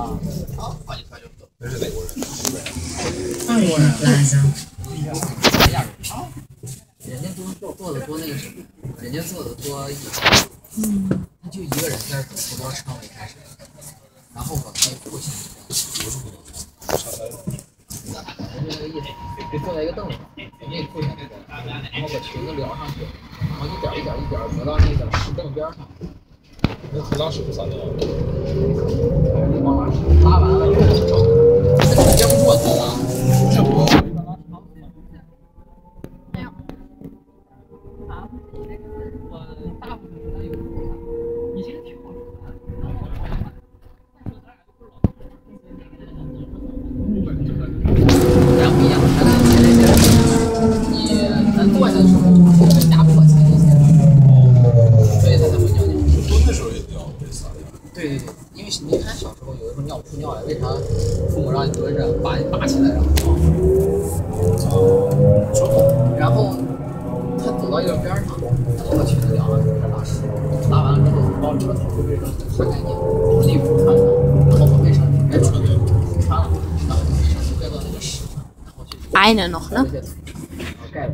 那是哪国人？ 外国人。 人家做的多那个什么，人家做的多他就一个人在服装厂里开始，然后把自己父亲就那个意思，就坐在一个凳子上，把那个父亲然后把裙子撩上去，然后一点挪到那个石凳边上。 那他拉屎不撒尿？ 拉完了，这个憋不住才拉。 这不。 咱不一样，咱坐下的时候更加迫切一些，所以他才会尿尿。 蹲的时候也尿，没撒尿。 对，因为你看小时候有的时候尿不出尿来，为啥父母让你蹲着，把你拔起来然后尿？然后他走到一个边上，他把裙子撩上去开始拉屎，拉完了之后把里边头发卫生纸擦干净，把内裤穿上，然后把卫生纸盖住，穿了，然后把卫生纸盖到那个屎上，然后去 Eine noch, ne? 盖了。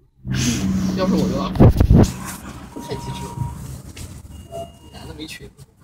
要是我就拉，太机智了，男的没裙子。